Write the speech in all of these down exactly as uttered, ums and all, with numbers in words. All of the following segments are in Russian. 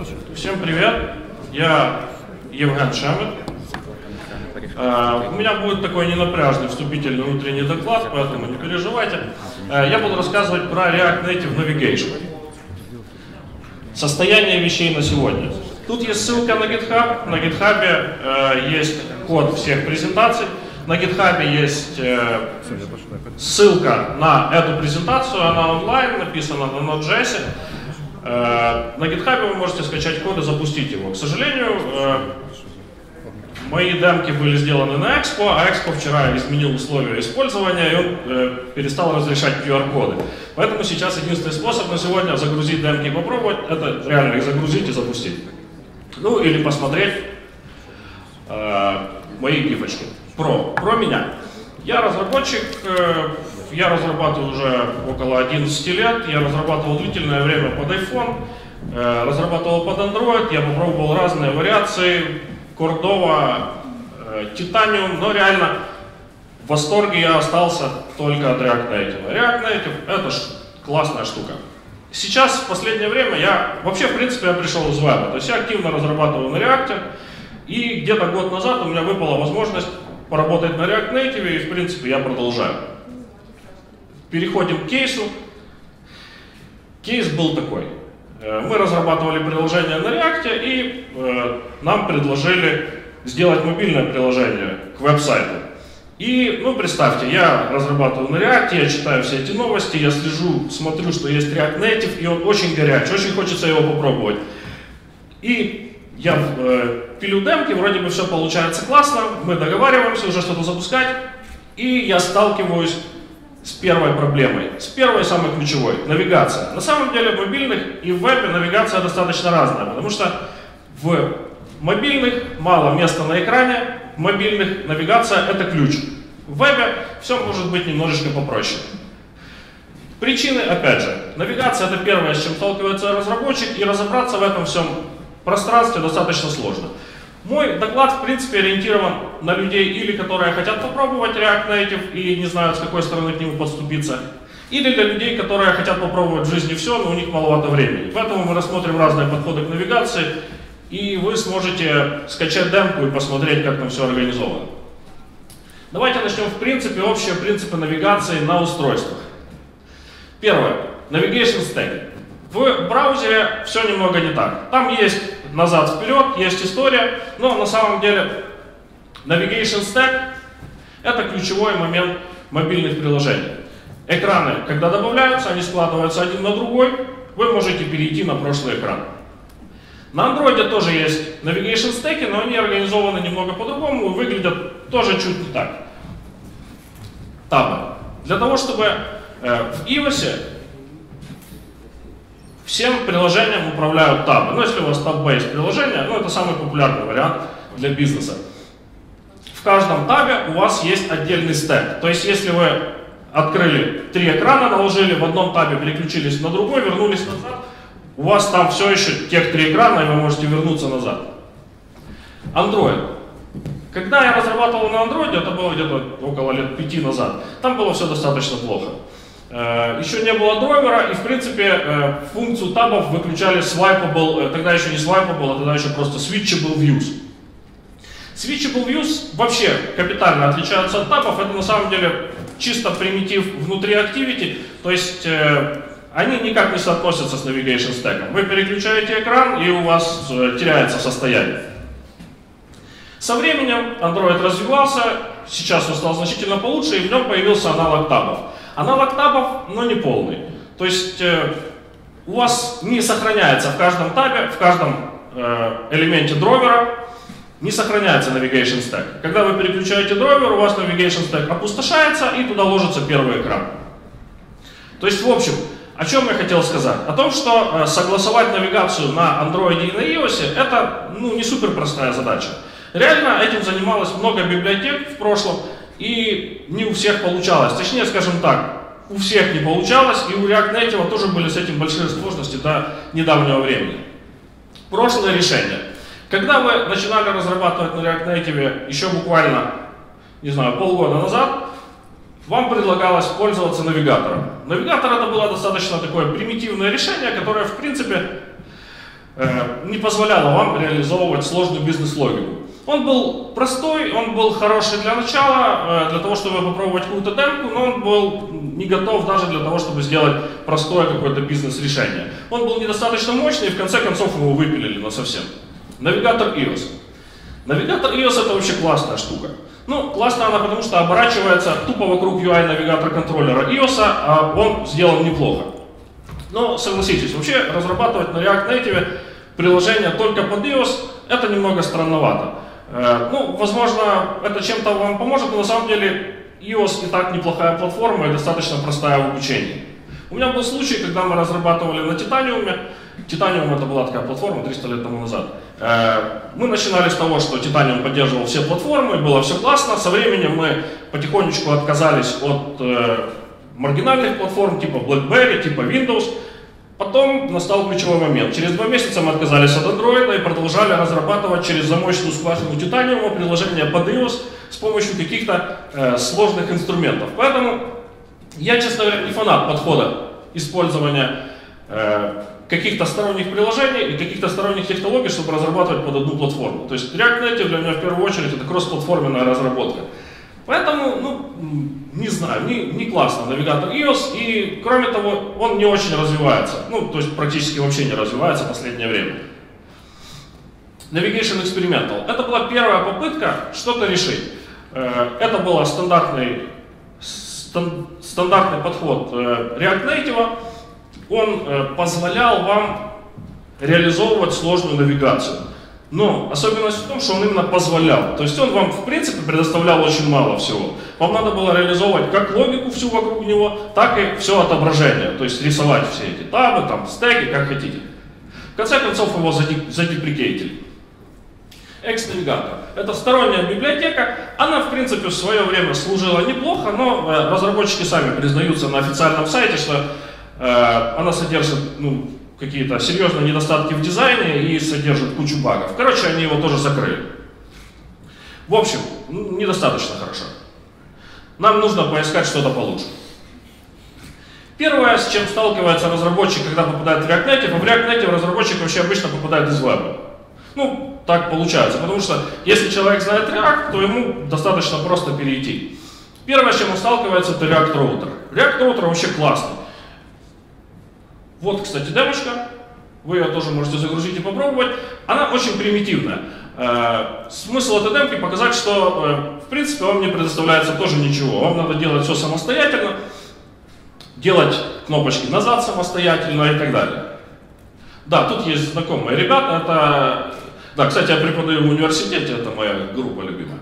Всем привет, я Евген Шемет. Uh, у меня будет такой ненапряжный вступительный внутренний доклад, поэтому не переживайте. Uh, я буду рассказывать про React Native Navigation. Состояние вещей на сегодня. Тут есть ссылка на GitHub. На GitHub uh, есть код всех презентаций. На GitHub есть uh, ссылка на эту презентацию. Она онлайн, написана на Node.js. Uh, на GitHub вы можете скачать код и запустить его. К сожалению, uh, мои демки были сделаны на Expo, а Expo вчера изменил условия использования, и он э, перестал разрешать ку ар коды. Поэтому сейчас единственный способ на сегодня загрузить демки и попробовать, это реально их загрузить и запустить. Ну или посмотреть э, мои гифочки. Про, про меня. Я разработчик, э, я разрабатываю уже около одиннадцати лет, я разрабатывал длительное время под iPhone, э, разрабатывал под Android, я попробовал разные вариации. Кордова, Титаниум, но реально в восторге я остался только от React Native. React Native — это ж классная штука. Сейчас, в последнее время, я вообще, в принципе, я пришел из веба. То есть я активно разрабатываю на React, и где-то год назад у меня выпала возможность поработать на React Native, и, в принципе, я продолжаю. Переходим к кейсу. Кейс был такой. Мы разрабатывали приложение на React, и э, нам предложили сделать мобильное приложение к веб-сайту. И, ну, представьте, я разрабатываю на React, я читаю все эти новости, я слежу, смотрю, что есть React Native, и он очень горячий, очень хочется его попробовать. И я э, пилю демки, вроде бы все получается классно, мы договариваемся уже что-то запускать, и я сталкиваюсь с первой проблемой, с первой самой ключевой — навигация. На самом деле в мобильных и в вебе навигация достаточно разная, потому что в мобильных мало места на экране, в мобильных навигация — это ключ. В вебе все может быть немножечко попроще. Причины, опять же, навигация — это первое, с чем сталкивается разработчик, и разобраться в этом всем пространстве достаточно сложно. Мой доклад, в принципе, ориентирован на людей, или которые хотят попробовать React Native и не знают, с какой стороны к нему подступиться, или для людей, которые хотят попробовать в жизни все, но у них маловато времени. Поэтому мы рассмотрим разные подходы к навигации, и вы сможете скачать демку и посмотреть, как там все организовано. Давайте начнем, в принципе, общие принципы навигации на устройствах. Первое. Navigation Stack. В браузере все немного не так. Там есть назад-вперед, есть история, но на самом деле Navigation Stack — это ключевой момент мобильных приложений. Экраны, когда добавляются, они складываются один на другой, вы можете перейти на прошлый экран. На Android тоже есть Navigation Stack, но они организованы немного по-другому и выглядят тоже чуть не так. Табы. Для того, чтобы э, в iOS всем приложениям управляют табы. Ну, если у вас таб-based приложение, ну, это самый популярный вариант для бизнеса. В каждом табе у вас есть отдельный стэк. То есть, если вы открыли три экрана, наложили в одном табе, переключились на другой, вернулись назад, у вас там все еще тех три экрана, и вы можете вернуться назад. Android. Когда я разрабатывал на Android, это было где-то около лет пяти назад, там было все достаточно плохо. Еще не было драйвера, и в принципе функцию табов выключали swipeable, тогда еще не swipeable, а тогда еще просто switchable views. Switchable views вообще капитально отличаются от табов, это на самом деле чисто примитив внутри Activity, то есть э, они никак не соотносятся с Navigation Stack. Вы переключаете экран, и у вас э, теряется состояние. Со временем Android развивался, сейчас он стал значительно получше, и в нем появился аналог табов. Аналог табов, но не полный. То есть э, у вас не сохраняется в каждом табе, в каждом э, элементе драйвера не сохраняется Navigation Stack. Когда вы переключаете драйвер, у вас Navigation Stack опустошается, и туда ложится первый экран. То есть, в общем, о чем я хотел сказать? О том, что э, согласовать навигацию на Android и на iOS — это ну, не супер простая задача. Реально этим занималось много библиотек в прошлом, и не у всех получалось. Точнее, скажем так, у всех не получалось, и у React Native тоже были с этим большие сложности до недавнего времени. Прошлое решение. Когда вы начинали разрабатывать на React Native еще буквально, не знаю, полгода назад, вам предлагалось пользоваться навигатором. Навигатор — это было достаточно такое примитивное решение, которое, в принципе, не позволяло вам реализовывать сложную бизнес-логику. Он был простой, он был хороший для начала, для того, чтобы попробовать какую-то демку, но он был не готов даже для того, чтобы сделать простое какое-то бизнес-решение. Он был недостаточно мощный, и в конце концов его выпилили насовсем. Навигатор и о эс. Навигатор и о эс это вообще классная штука. Ну, классная она потому, что оборачивается тупо вокруг ю ай навигатора контроллера и о эс, а он сделан неплохо. Но согласитесь, вообще разрабатывать на React Native приложение только под и о эс это немного странновато. Ну, возможно, это чем-то вам поможет, но на самом деле и о эс и так неплохая платформа и достаточно простая в обучении. У меня был случай, когда мы разрабатывали на Titanium. Titanium это была такая платформа триста лет тому назад. Мы начинали с того, что Titanium поддерживал все платформы, было все классно. Со временем мы потихонечку отказались от маргинальных платформ типа BlackBerry, типа Windows. Потом настал ключевой момент. Через два месяца мы отказались от Android и продолжали разрабатывать через замочную скважину Titanium приложение под и о эс с помощью каких-то э, сложных инструментов. Поэтому я, честно говоря, не фанат подхода использования э, каких-то сторонних приложений и каких-то сторонних технологий, чтобы разрабатывать под одну платформу. То есть React Native для меня в первую очередь это кросс-платформенная разработка. Поэтому, ну, не знаю, не, не классно навигатор и о эс, и кроме того, он не очень развивается, ну, то есть практически вообще не развивается в последнее время. Navigation Experimental. Это была первая попытка что-то решить. Это был стандартный, стан, стандартный подход React Native. Он позволял вам реализовывать сложную навигацию. Но особенность в том, что он именно позволял. То есть он вам, в принципе, предоставлял очень мало всего. Вам надо было реализовывать как логику всю вокруг него, так и все отображение. То есть рисовать все эти табы, там, стеки, как хотите. В конце концов его задеприкейтили. Xnavigator. Это сторонняя библиотека. Она, в принципе, в свое время служила неплохо, но э, разработчики сами признаются на официальном сайте, что э, она содержит, ну, какие-то серьезные недостатки в дизайне и содержит кучу багов. Короче, они его тоже закрыли. В общем, недостаточно хорошо. Нам нужно поискать что-то получше. Первое, с чем сталкивается разработчик, когда попадает в React Native, в React Native разработчик вообще обычно попадает из веба. Ну, так получается, потому что если человек знает React, то ему достаточно просто перейти. Первое, с чем он сталкивается, это React Router. React Router вообще классный. Вот, кстати, демочка. Вы ее тоже можете загрузить и попробовать. Она очень примитивная. Э, смысл этой демки показать, что, э, в принципе, вам не предоставляется тоже ничего. Вам надо делать все самостоятельно, делать кнопочки назад самостоятельно и так далее. Да, тут есть знакомые ребята. Это... Да, кстати, я преподаю в университете, это моя группа любимая.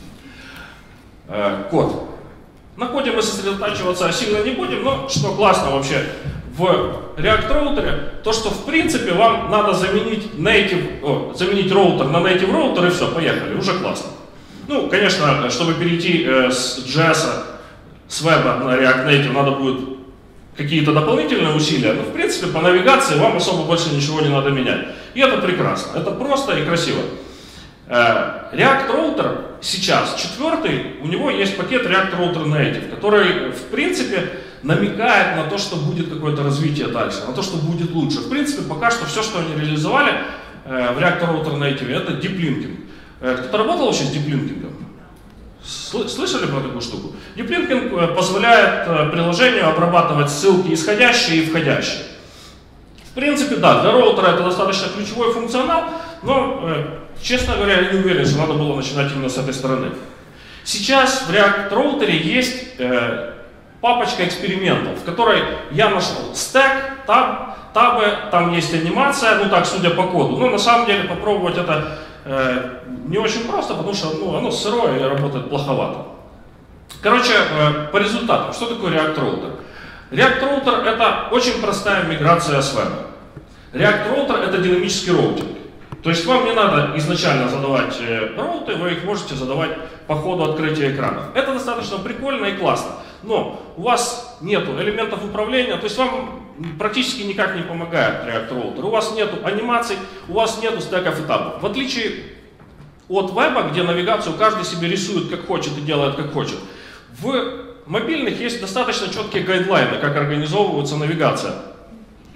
Э, код. На коде мы сосредотачиваться сильно не будем, но что классно вообще в React Router, то что в принципе вам надо заменить native, о, заменить роутер на native роутер и все, поехали, уже классно. Ну, конечно, чтобы перейти э, с джей эс, с веба на React Native, надо будет какие-то дополнительные усилия, но в принципе по навигации вам особо больше ничего не надо менять. И это прекрасно, это просто и красиво. Э, React Router сейчас, четвертый, у него есть пакет React Router Native, который в принципе намекает на то, что будет какое-то развитие дальше, на то, что будет лучше. В принципе, пока что все, что они реализовали э, в React Router Native, это диплинкинг. Э, Кто-то работал вообще с диплинкингом? Слышали про такую штуку? Диплинкинг э, позволяет э, приложению обрабатывать ссылки исходящие и входящие. В принципе, да, для роутера это достаточно ключевой функционал, но, э, честно говоря, я не уверен, что надо было начинать именно с этой стороны. Сейчас в React Router есть э, папочка экспериментов, в которой я нашел стек, таб, табы, там есть анимация, ну так, судя по коду. Но на самом деле попробовать это э, не очень просто, потому что ну, оно сырое и работает плоховато. Короче, э, по результатам, что такое React Router? React Router это очень простая миграция с веба. React Router это динамический роутинг. То есть вам не надо изначально задавать э, роуты, вы их можете задавать по ходу открытия экранов. Это достаточно прикольно и классно. Но у вас нет элементов управления, то есть вам практически никак не помогает React Router. У вас нет анимаций, у вас нет стеков и табов. В отличие от веба, где навигацию каждый себе рисует как хочет и делает как хочет, в мобильных есть достаточно четкие гайдлайны, как организовывается навигация.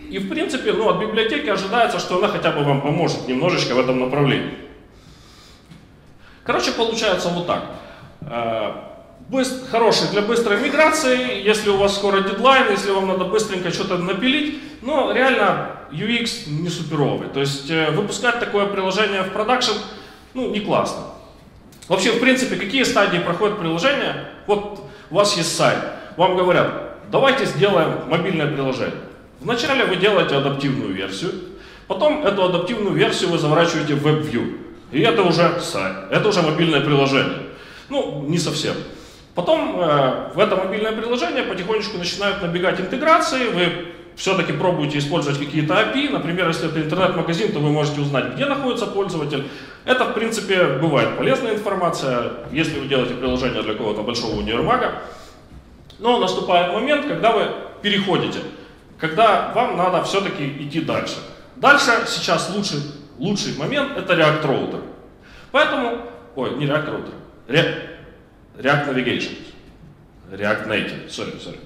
И в принципе, ну, от библиотеки ожидается, что она хотя бы вам поможет немножечко в этом направлении. Короче, получается вот так. Быстр, хороший для быстрой миграции, если у вас скоро дедлайн, если вам надо быстренько что-то напилить, но реально ю экс не суперовый. То есть выпускать такое приложение в продакшн, ну, не классно. Вообще, в принципе, какие стадии проходит приложение? Вот у вас есть сайт, вам говорят, давайте сделаем мобильное приложение. Вначале вы делаете адаптивную версию, потом эту адаптивную версию вы заворачиваете в WebView. И это уже сайт, это уже мобильное приложение. Ну, не совсем. Потом э, в это мобильное приложение потихонечку начинают набегать интеграции, вы все-таки пробуете использовать какие-то эй пи ай, например, если это интернет-магазин, то вы можете узнать, где находится пользователь. Это, в принципе, бывает полезная информация, если вы делаете приложение для какого-то большого универмага. Но наступает момент, когда вы переходите, когда вам надо все-таки идти дальше. Дальше сейчас лучший, лучший момент — это React Router. Поэтому, ой, не React Router, Re, React Navigation, React Native, sorry, sorry.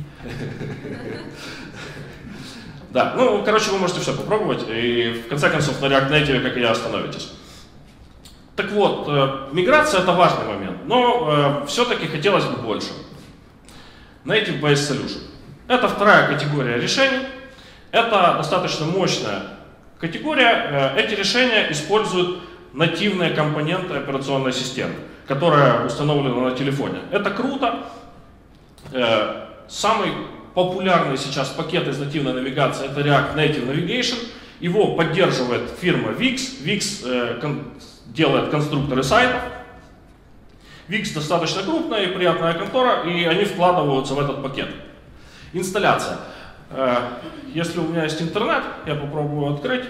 Да, ну, короче, вы можете все попробовать, и в конце концов на React Native, как и я, остановитесь. Так вот, э, миграция — это важный момент, но э, все-таки хотелось бы больше. Native Based Solution. Это вторая категория решений. Это достаточно мощная категория. Э, эти решения используют нативные компоненты операционной системы, которая установлена на телефоне. Это круто. Э, самый популярный сейчас пакет из нативной навигации — это React Native Navigation. Его поддерживает фирма Wix. Wix э, кон делает конструкторы сайтов. Wix достаточно крупная и приятная контора, и они вкладываются в этот пакет. Инсталляция. Э, если у меня есть интернет, я попробую открыть.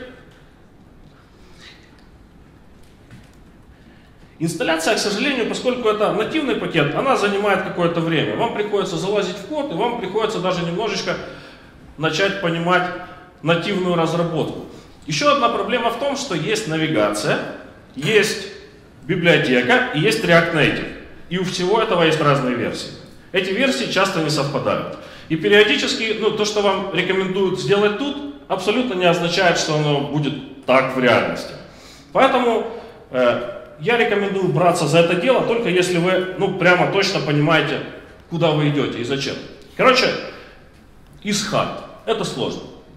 Инсталляция, к сожалению, поскольку это нативный пакет, она занимает какое-то время. Вам приходится залазить в код, и вам приходится даже немножечко начать понимать нативную разработку. Еще одна проблема в том, что есть навигация, есть библиотека и есть React Native. И у всего этого есть разные версии. Эти версии часто не совпадают. И периодически, ну, то, что вам рекомендуют сделать тут, абсолютно не означает, что оно будет так в реальности. Поэтому э, я рекомендую браться за это дело, только если вы, ну, прямо точно понимаете, куда вы идете и зачем. Короче, is hard. Это сложно.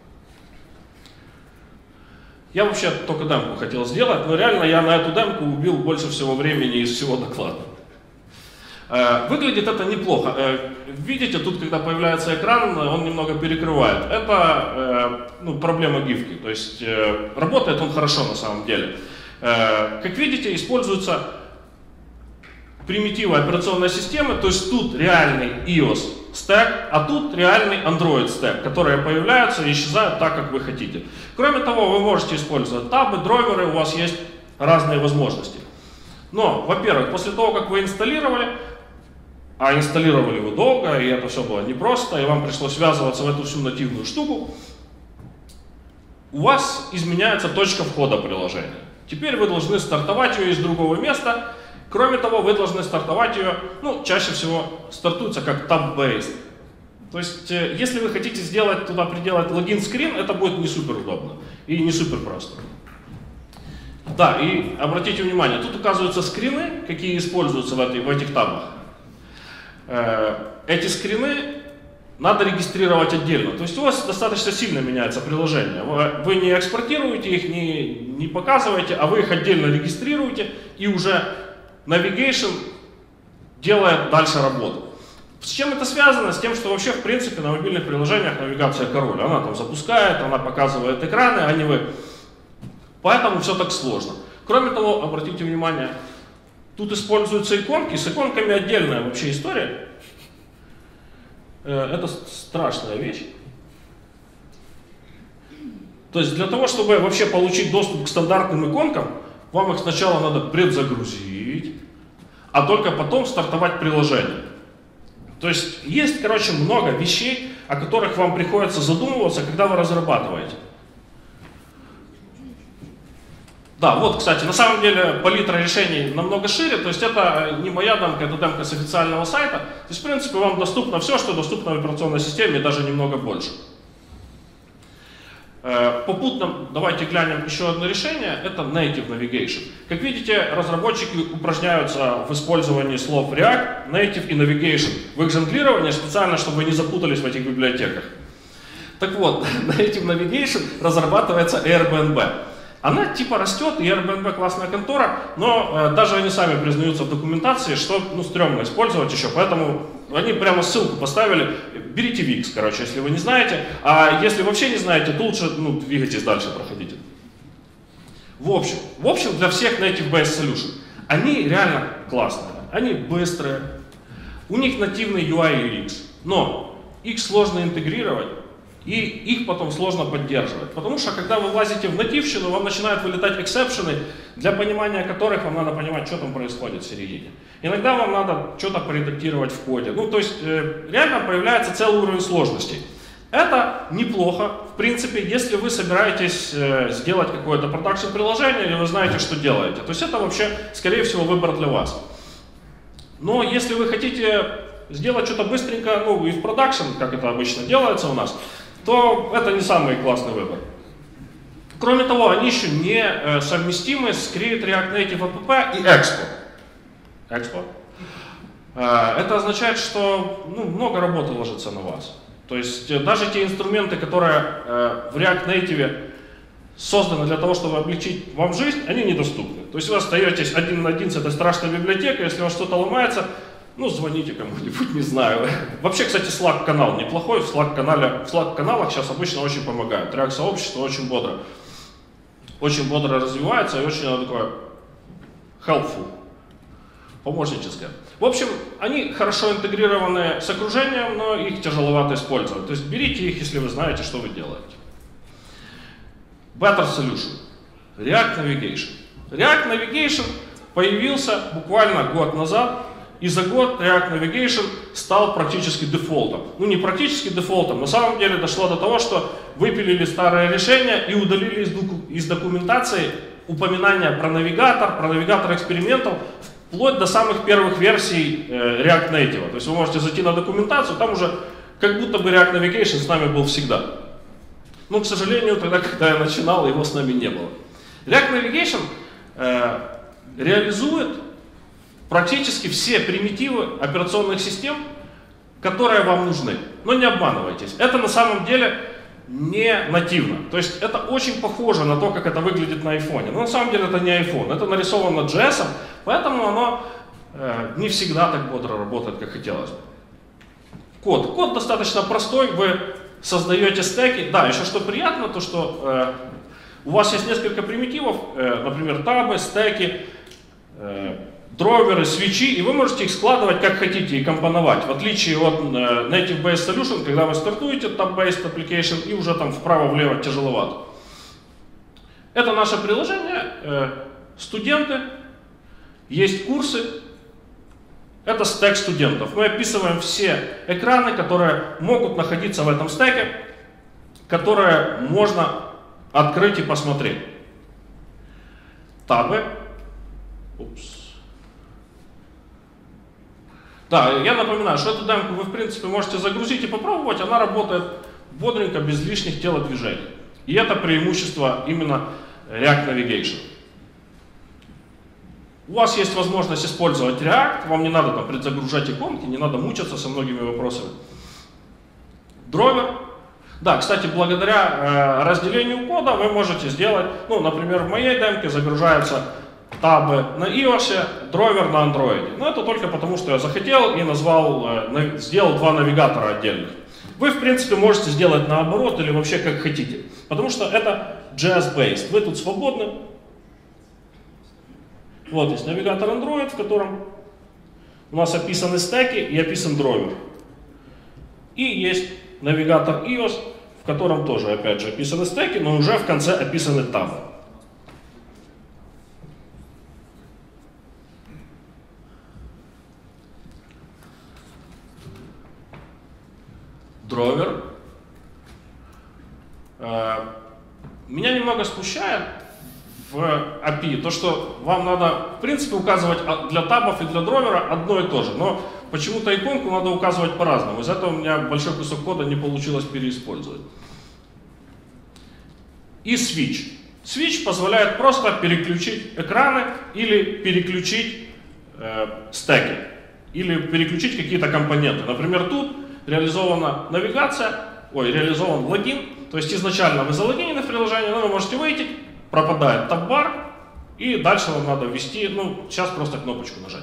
Я вообще только демку хотел сделать, но реально я на эту демку убил больше всего времени из всего доклада. Э, выглядит это неплохо. Э, видите, тут, когда появляется экран, он немного перекрывает. Это э, ну, проблема гифки. То есть э, работает он хорошо на самом деле. Э, как видите, используются примитивы операционной системы, то есть тут реальный iOS стек, а тут реальный Android стек, которые появляются и исчезают так, как вы хотите. Кроме того, вы можете использовать табы, драйверы, у вас есть разные возможности. Но, во-первых, после того, как вы инсталлировали, а инсталлировали вы долго, и это все было непросто, и вам пришлось связываться в эту всю нативную штуку, у вас изменяется точка входа приложения. Теперь вы должны стартовать ее из другого места. Кроме того, вы должны стартовать ее, ну, чаще всего стартуется как tab-based. То есть, если вы хотите сделать туда, приделать логин-скрин, это будет не супер удобно и не супер просто. Да, и обратите внимание, тут указываются скрины, какие используются в, этой, в этих табах. Эти скрины надо регистрировать отдельно. То есть у вас достаточно сильно меняется приложение. Вы не экспортируете их, не, не показываете, а вы их отдельно регистрируете, и уже Navigation делает дальше работу. С чем это связано? С тем, что вообще, в принципе, на мобильных приложениях навигация король. Она там запускает, она показывает экраны, а не вы. Поэтому все так сложно. Кроме того, обратите внимание, тут используются иконки. С иконками отдельная вообще история. Это страшная вещь. То есть для того, чтобы вообще получить доступ к стандартным иконкам, вам их сначала надо предзагрузить, а только потом стартовать приложение. То есть есть, короче, много вещей, о которых вам приходится задумываться, когда вы разрабатываете. Да, вот, кстати, на самом деле палитра решений намного шире, то есть это не моя демка, это демка с официального сайта. То есть, в принципе, вам доступно все, что доступно в операционной системе, и даже немного больше. Попутно давайте глянем еще одно решение, это Native Navigation. Как видите, разработчики упражняются в использовании слов React, Native и Navigation в их жонглировании специально, чтобы вы не запутались в этих библиотеках. Так вот, Native Navigation разрабатывается Airbnb. Она типа растет, и Airbnb классная контора, но э, даже они сами признаются в документации, что ну, стрёмно использовать еще, поэтому они прямо ссылку поставили, берите Wix, короче, если вы не знаете, а если вообще не знаете, то лучше ну, двигайтесь дальше, проходите. В общем, в общем, для всех Native-based Solution, они реально классные, они быстрые, у них нативный ю ай и ю экс, но их сложно интегрировать, и их потом сложно поддерживать. Потому что, когда вы влазите в нативщину, вам начинают вылетать эксепшены, для понимания которых вам надо понимать, что там происходит в середине. Иногда вам надо что-то поредактировать в коде. Ну, то есть, э, реально появляется целый уровень сложностей. Это неплохо, в принципе, если вы собираетесь э, сделать какое-то продакшн-приложение, или вы знаете, что делаете. То есть, это вообще, скорее всего, выбор для вас. Но если вы хотите сделать что-то быстренько, ну, и в продакшн, как это обычно делается у нас, то это не самый классный выбор. Кроме того, они еще не э, совместимы с Create React Native App и Expo. Expo. Э, это означает, что ну, много работы ложится на вас. То есть э, даже те инструменты, которые э, в React Native созданы для того, чтобы облегчить вам жизнь, они недоступны. То есть вы остаетесь один на один с этой страшной библиотекой, если у вас что-то ломается, ну, звоните кому-нибудь, не знаю. Вообще, кстати, Slack-канал неплохой. В Slack-канале, в Slack-каналах сейчас обычно очень помогают. React-сообщество очень бодро. Очень бодро развивается и очень оно такое helpful, помощническое. В общем, они хорошо интегрированы с окружением, но их тяжеловато использовать. То есть берите их, если вы знаете, что вы делаете. Better Solution. React Navigation. React Navigation появился буквально год назад. И за год React Navigation стал практически дефолтом. Ну не практически дефолтом, на самом деле дошло до того, что выпилили старое решение и удалили из, доку из документации упоминания про навигатор, про навигатор экспериментов, вплоть до самых первых версий э, React Native. То есть вы можете зайти на документацию, там уже как будто бы React Navigation с нами был всегда. Но, к сожалению, тогда, когда я начинал, его с нами не было. React Navigation э, реализует практически все примитивы операционных систем, которые вам нужны. Но не обманывайтесь, это на самом деле не нативно. То есть это очень похоже на то, как это выглядит на айфоне. Но на самом деле это не iPhone, это нарисовано джей эс, поэтому оно э, не всегда так бодро работает, как хотелось бы. Код. Код достаточно простой, вы создаете стеки. Да, еще что приятно, то что э, у вас есть несколько примитивов, э, например, табы, стеки, э, драйверы, свечи, и вы можете их складывать как хотите и компоновать, в отличие от uh, Native-based Solution, когда вы стартуете Tab-based Application и уже там вправо-влево тяжеловато. Это наше приложение, uh, студенты, есть курсы, это стек студентов. Мы описываем все экраны, которые могут находиться в этом стеке, которые можно открыть и посмотреть. Табы. Упс. Да, я напоминаю, что эту демку вы в принципе можете загрузить и попробовать, она работает бодренько, без лишних телодвижений. И это преимущество именно React Navigation. У вас есть возможность использовать React, вам не надо там предзагружать иконки, не надо мучиться со многими вопросами. Драйвер. Да, кстати, благодаря э, разделению кода вы можете сделать, ну, например, в моей демке загружаются табы на iOS, драйвер на Android. Но это только потому, что я захотел и назвал, э, сделал два навигатора отдельных. Вы, в принципе, можете сделать наоборот или вообще как хотите, потому что это джей эс-based. Вы тут свободны. Вот есть навигатор Android, в котором у нас описаны стеки и описан драйвер. И есть навигатор iOS, в котором тоже, опять же, описаны стеки, но уже в конце описаны табы. Драйвер. Меня немного смущает в эй пи ай то, что вам надо, в принципе, указывать для табов и для драйвера одно и то же, но почему-то иконку надо указывать по-разному. Из-за этого у меня большой кусок кода не получилось переиспользовать. и Switch. Switch позволяет просто переключить экраны или переключить э, стеки, или переключить какие-то компоненты. Например, тут реализована навигация, ой, реализован логин, то есть изначально вы залогинены в приложение, но вы можете выйти, пропадает таб-бар, и дальше вам надо ввести, ну, сейчас просто кнопочку нажать.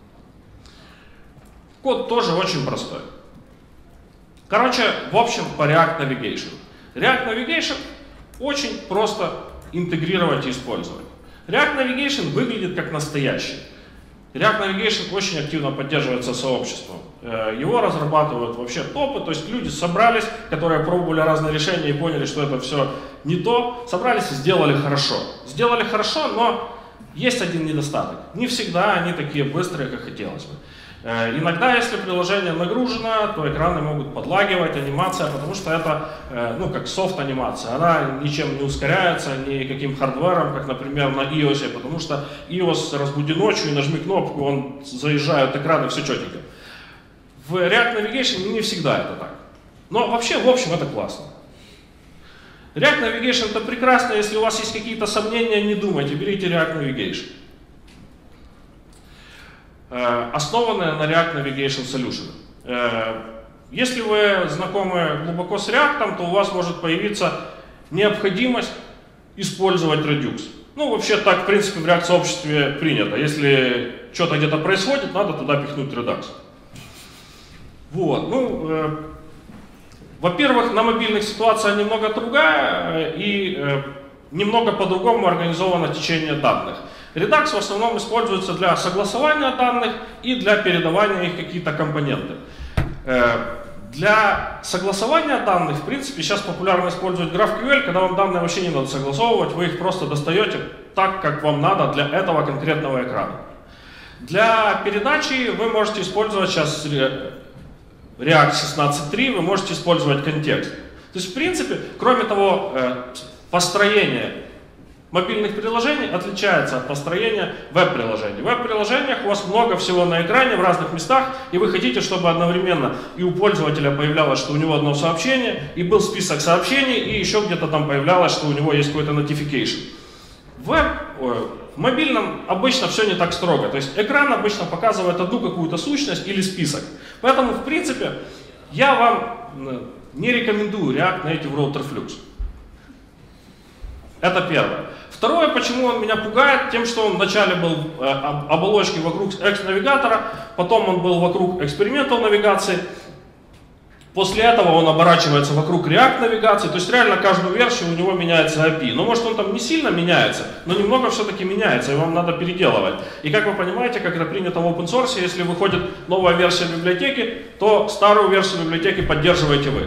Код тоже очень простой. Короче, в общем, по React Navigation. React Navigation очень просто интегрировать и использовать. React Navigation выглядит как настоящий. React Navigation очень активно поддерживается сообществом. Его разрабатывают вообще топы, то есть люди собрались, которые пробовали разные решения и поняли, что это все не то, собрались и сделали хорошо. Сделали хорошо, но есть один недостаток. Не всегда они такие быстрые, как хотелось бы. Иногда, если приложение нагружено, то экраны могут подлагивать, анимация, потому что это, ну, как софт-анимация, она ничем не ускоряется, никаким хардвером, как, например, на iOS, потому что iOS разбуди ночью и нажми кнопку, он заезжает экран и все четенько. В React Navigation не всегда это так. Но вообще, в общем, это классно. React Navigation это прекрасно, если у вас есть какие-то сомнения, не думайте, берите React Navigation. Основанные на React Navigation Solution. Если вы знакомы глубоко с React, то у вас может появиться необходимость использовать Redux. Ну, вообще так, в принципе, в React сообществе принято. Если что-то где-то происходит, надо туда пихнуть Redux. Вот, ну, э, во-первых, на мобильных ситуация немного другая и э, немного по-другому организовано течение данных. Redux в основном используется для согласования данных и для передавания их какие-то компоненты. Для согласования данных, в принципе, сейчас популярно использовать GraphQL, когда вам данные вообще не надо согласовывать, вы их просто достаете так, как вам надо для этого конкретного экрана. Для передачи вы можете использовать сейчас React шестнадцать точка три, вы можете использовать контекст. То есть, в принципе, кроме того, построение мобильных приложений отличается от построения веб-приложений. В веб-приложениях у вас много всего на экране в разных местах, и вы хотите, чтобы одновременно и у пользователя появлялось, что у него одно сообщение, и был список сообщений, и еще где-то там появлялось, что у него есть какой-то notification. В, веб, ой, в мобильном обычно все не так строго, то есть экран обычно показывает одну какую-то сущность или список. Поэтому, в принципе, я вам не рекомендую React Native Router Flux. Это первое. Второе, почему он меня пугает, тем, что он вначале был э, оболочкой вокруг X-навигатора, потом он был вокруг экспериментал навигации, после этого он оборачивается вокруг React навигации, то есть реально каждую версию у него меняется эй пи ай. Но может он там не сильно меняется, но немного все-таки меняется, и вам надо переделывать. И как вы понимаете, как это принято в open source, если выходит новая версия библиотеки, то старую версию библиотеки поддерживаете вы.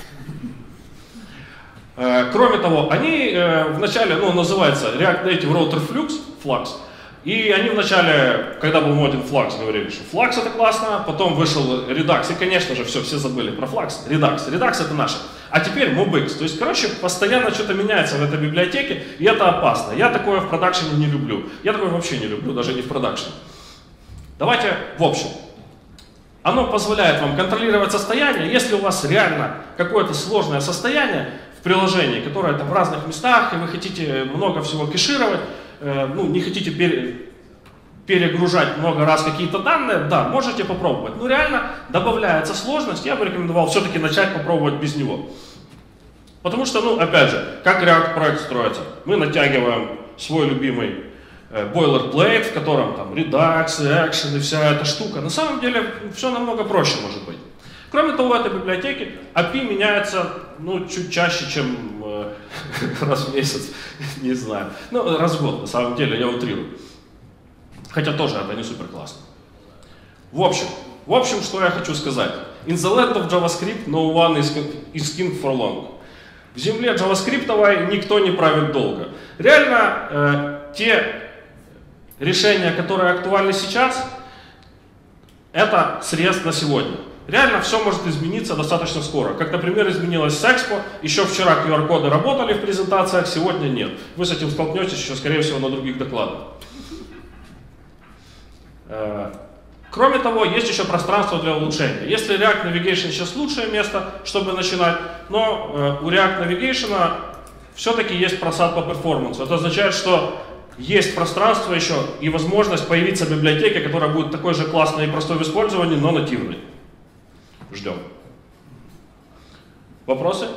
Кроме того, они э, вначале, ну, называется React Native Router Flux, Flux, и они вначале, когда был моден Flux, говорили, что Flux это классно, потом вышел Redux, и, конечно же, все, все забыли про Flux, Redux, Redux это наше. А теперь MobX, то есть, короче, постоянно что-то меняется в этой библиотеке, и это опасно. Я такое в продакшене не люблю, я такое вообще не люблю, даже не в продакшене. Давайте в общем. Оно позволяет вам контролировать состояние, если у вас реально какое-то сложное состояние, в приложении, которое там в разных местах, и вы хотите много всего кэшировать, э, ну, не хотите пере, перегружать много раз какие-то данные, да, можете попробовать. Но реально добавляется сложность, я бы рекомендовал все-таки начать попробовать без него. Потому что, ну, опять же, как React проект строится? Мы натягиваем свой любимый э, boilerplate, в котором там Redux, Action и вся эта штука. На самом деле все намного проще может быть. Кроме того, в этой библиотеке эй пи ай меняется, ну, чуть чаще, чем э, раз в месяц, не знаю. Ну, раз в год, на самом деле, я утрирую. Хотя тоже это не супер классно. В общем, в общем, что я хочу сказать. In the land of JavaScript no one is king for long. В земле JavaScript'овой никто не правит долго. Реально, э, те решения, которые актуальны сейчас, это срез на сегодня. Реально все может измениться достаточно скоро. Как, например, изменилось с Expo. Еще вчера ку ар-коды работали в презентациях, сегодня нет. Вы с этим столкнетесь еще, скорее всего, на других докладах. Кроме того, есть еще пространство для улучшения. Если React Navigation сейчас лучшее место, чтобы начинать, но у React Navigation все-таки есть просад по перформансу. Это означает, что есть пространство еще и возможность появиться в библиотеке, которая будет такой же классной и простой в использовании, но нативной. Ждем. Вопросы?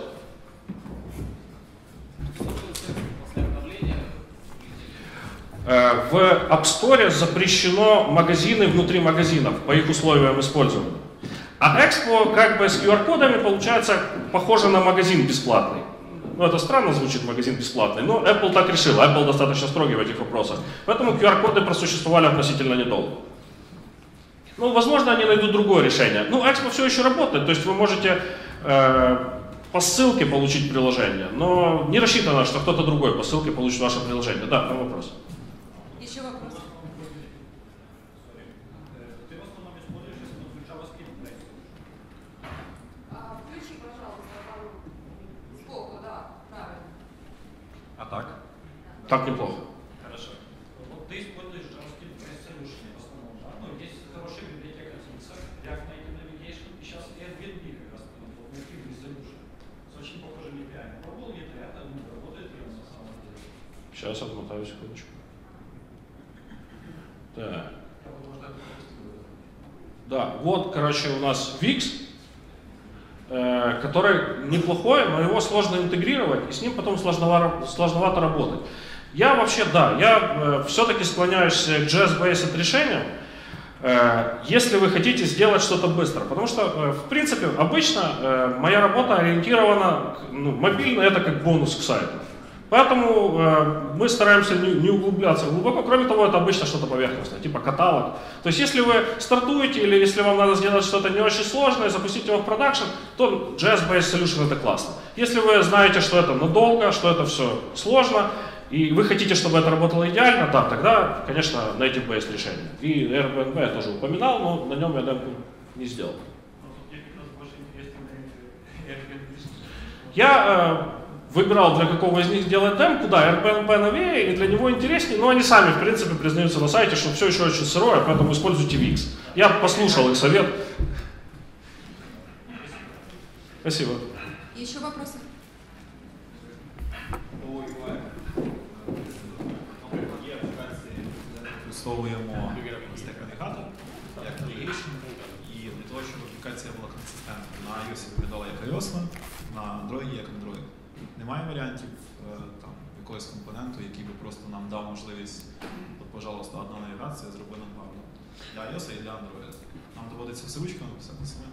В App Store запрещено магазины внутри магазинов по их условиям использования. А Expo как бы с ку ар-кодами получается похоже на магазин бесплатный. Ну это странно звучит, магазин бесплатный, но Apple так решил. Apple достаточно строгий в этих вопросах. Поэтому ку ар-коды просуществовали относительно недолго. Ну, возможно, они найдут другое решение. Ну, Expo все еще работает, то есть вы можете э, по ссылке получить приложение, но не рассчитано, что кто-то другой по ссылке получит ваше приложение. Да, там вопрос. Еще вопрос. Ты в основном используешь JavaScript? Включи, пожалуйста, там сбоку, да, правильно. А так? Так неплохо. Хорошо. Вот ты используешь JavaScript Solution в основном, да? Ну, есть хорошая библиотека Tixer, React Native Navigation, и сейчас Airbnb как раз нативный Solution. С очень похожими эй пи ай. Пробовал ли ты это? Ну, работает ли он на самом деле? Сейчас отмотаю секундочку. Так. Да, вот, короче, у нас Wix, э, который неплохой, но его сложно интегрировать, и с ним потом сложновато, сложновато работать. Я вообще, да, я э, все-таки склоняюсь к джей эс-based решениям, э, если вы хотите сделать что-то быстро. Потому что, э, в принципе, обычно э, моя работа ориентирована, ну, мобильно это как бонус к сайту. Поэтому э, мы стараемся не, не углубляться глубоко. Кроме того, это обычно что-то поверхностное, типа каталог. То есть, если вы стартуете или если вам надо сделать что-то не очень сложное, запустить его в продакшн, то джей эс-based solution это классно. Если вы знаете, что это надолго, что это все сложно, и вы хотите, чтобы это работало идеально, да, тогда, конечно, native-based решение. И Airbnb я тоже упоминал, но на нем я демку не сделал. Я э, выбирал, для какого из них сделать демку, да, Airbnb новее, и для него интереснее, но они сами, в принципе, признаются на сайте, что все еще очень сырое, поэтому используйте Wix. Я послушал их совет. Спасибо. Еще вопросы? Використовуємо стек-навігатор як навігейшн, і для того, щоб аплікація була консистентна. На iOS виглядала як iOS, на Android як Android. Немає варіантів там, якогось компоненту, який би просто нам дав можливість, от, пожалуйста, одна навігація, зроби нам гарно. Для iOS і для Android. Нам доводиться все ручками писати самим.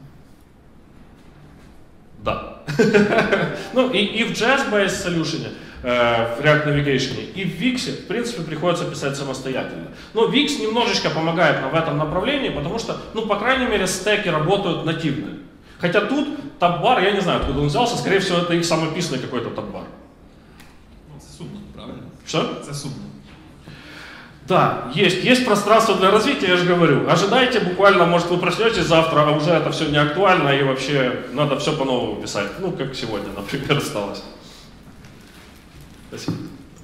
Да. Ну и, и в джей эс-based solution, э, в React Navigation, и в Wix, в принципе, приходится писать самостоятельно. Но Wix немножечко помогает нам в этом направлении, потому что, ну, по крайней мере, стеки работают нативно. Хотя тут таб-бар, я не знаю, откуда он взялся, скорее всего, это их самописный какой-то таб-бар. Ну, це сумно, правильно? Что? Це сумно. Да, есть, есть пространство для развития, я же говорю. Ожидайте, буквально, может, вы проснетесь завтра, а уже это все не актуально, и вообще надо все по-новому писать. Ну, как сегодня, например, осталось. Спасибо.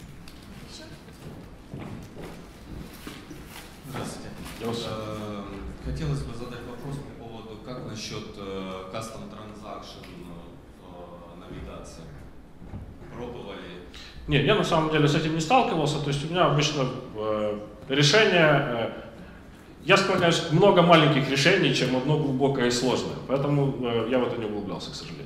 Здравствуйте. Здравствуйте. Э, Хотелось бы задать вопрос по поводу, как насчет э, custom transaction э, навигации. Пробовали? Не, я на самом деле с этим не сталкивался, то есть у меня обычно э, решение, э, я склоняюсь к много маленьких решений, чем одно глубокое и сложное, поэтому э, я в это не углублялся, к сожалению.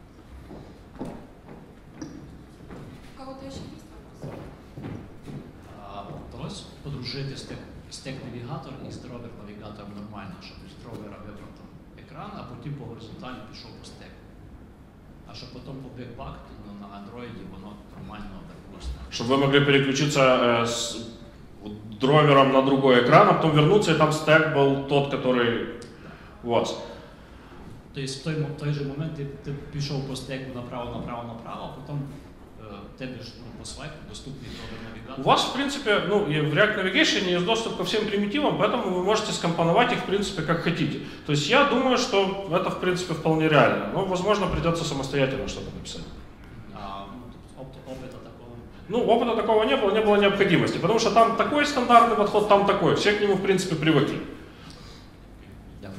У кого-то еще есть вопросы? Вдалося подружити стек, стек-навігатор і з дровер-навігатором нормально, щоб з дровера вибрав там екран, а потім по горизонталі пішов по стеку. А щоб потім по бекбак, ну, на андроїді воно нормально так просто. Чтобы вы могли переключиться э, с дровером на другой экран, а потом вернуться, и там стек был тот, который у вас. Тобто в той, в той же момент ти, ти пішов по стеку направо, направо, направо, а потім е, тебе ж ну, по свайпу доступний дровер-навігатор. У вас, в принципе, ну, и в React Navigation есть доступ ко всем примитивам, поэтому вы можете скомпоновать их, в принципе, как хотите. То есть я думаю, что это, в принципе, вполне реально. Но, возможно, придется самостоятельно что-то написать. А, ну, тобто опита такого. Ну, опыта такого не было, не было необходимости, потому что там такой стандартный подход, там такой. Все к нему, в принципе, привыкли. Дякую.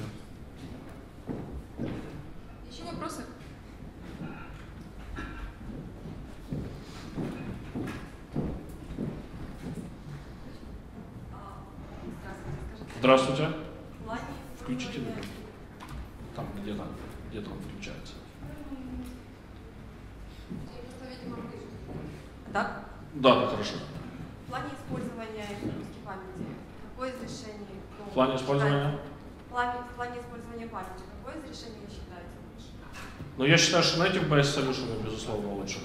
Еще вопросы? Здравствуйте. В плане Включите использования- Там где-то, где-то он включается. Так? Да, да, хорошо. В плане использования физической памяти, какое из решений? ну, В плане использования? считается- В плане, в плане использования памяти, какое из решений считается лучше? Но я считаю, что native-based solution, безусловно, лучше.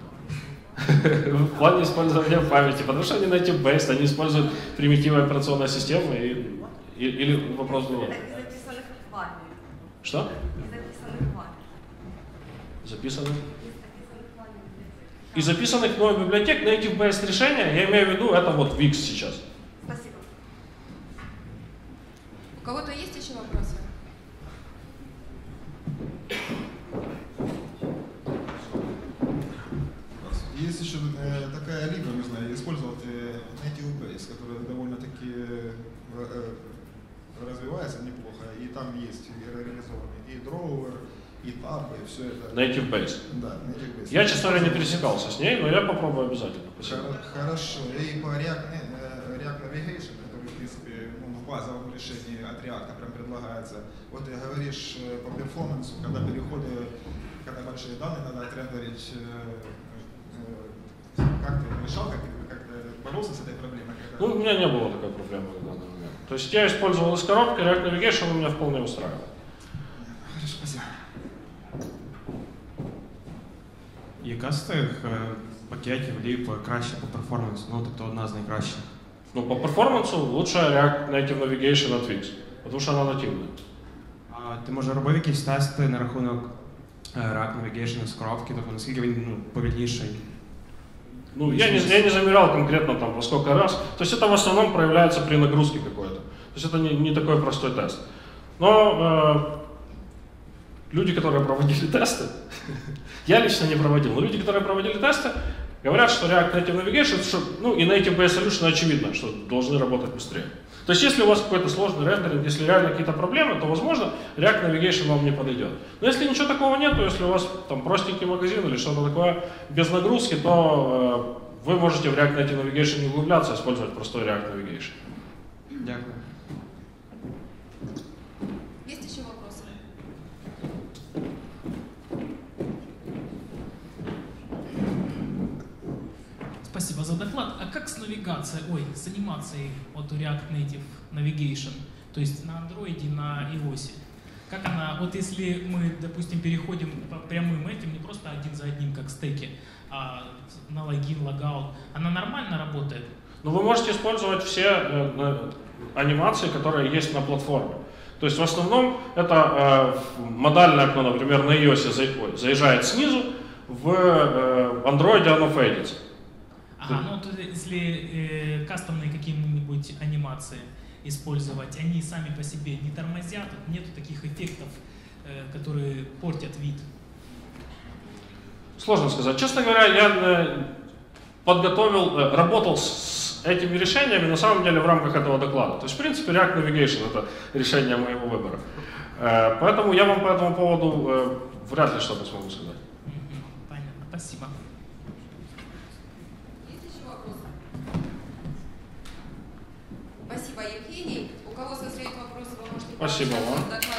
В плане использования памяти, потому что они native-based, они используют примитивы операционной системы. И, и, или вопрос был. Это из записанных вами. Что? Из записанных вами. Записаны. Из записанных вами библиотек. И записанных мною библиотек native-based решения, я имею в виду, это вот Wix сейчас. Спасибо. У кого-то есть еще вопросы? Есть еще э, такая либо, не знаю, использовать э, native base, которая довольно-таки э, э, развивается неплохо, и там есть и реализованы и дроувер, и табы, и все это. Native-based. Да, native base. Я, честно говоря, не пересекался с ней, но я попробую обязательно. Спасибо. Хор- Хорошо. И по React, э, React Navigation, который, в принципе, ну, в базовом решении от React прям предлагается. Вот ты говоришь э, по перформансу, когда переходы, когда большие данные надо отрендерить, э, э, как ты решал, как ты как ты боролся с этой проблемой? Когда- Ну, у меня не было такой проблемы на данный момент. То есть я использовал из коробки, React Navigation меня вполне устраивал. Хорошо, спасибо. Яка з тих е, пакетів ліп краще по перформансу? Ну, тобто одна з найкращих. Ну, по перформансу лучше React Native Navigation от Wix, потому что она нативная. А ти, може, робив якісь тести на рахунок е, React Navigation з коробки? Тобто наскільки він ну, повільніший? Ну, я не, я не замерял конкретно там во сколько раз. То есть это в основном проявляется при нагрузке какой-то. То есть это не, не такой простой тест. Но э, люди, которые проводили тесты, я лично не проводил, но люди, которые проводили тесты, говорят, что React Native Navigation, что, ну и Native-based Solution очевидно, что должны работать быстрее. То есть если у вас какой-то сложный рендеринг, если реально какие-то проблемы, то, возможно, React Navigation вам не подойдет. Но если ничего такого нет, то если у вас там простенький магазин или что-то такое без нагрузки, то э, вы можете в React Native Navigation не углубляться, а использовать простой React Navigation. Дякую. Есть еще вопросы? Спасибо за доклад. А как с навигацией, ой, с анимацией от React Native Navigation, то есть на Android, на iOS? Как она, вот если мы, допустим, переходим по прямым этим, не просто один за одним, как стеки, а на логин, логаут, она нормально работает? Но вы можете использовать все э, э, анимации, которые есть на платформе. То есть в основном это э, модальное окно, например, на iOS за, ой, заезжает снизу, в э, Android оно фейдится. Ага, ну вот если э, кастомные какие-нибудь анимации использовать, они сами по себе не тормозят, нету таких эффектов, э, которые портят вид. Сложно сказать. Честно говоря, я э, подготовил, э, работал с этими решениями на самом деле в рамках этого доклада. То есть, в принципе, React Navigation — это решение моего выбора. Э, поэтому я вам по этому поводу э, вряд ли что-то смогу сказать. Мгм, понятно, спасибо. Есть еще вопросы? Спасибо, Евгений. У кого созреют вопросы, вы можете Спасибо пообщаться вам. в докладе